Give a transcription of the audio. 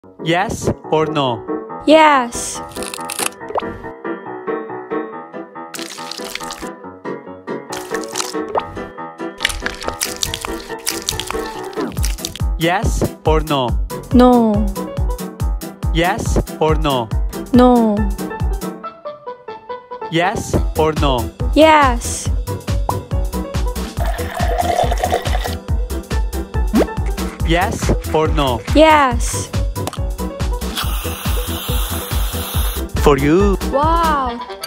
Yes or no? Yes. Yes or no? No. Yes or no? No. Yes or no? Yes. Yes or no? Yes. For you. Wow.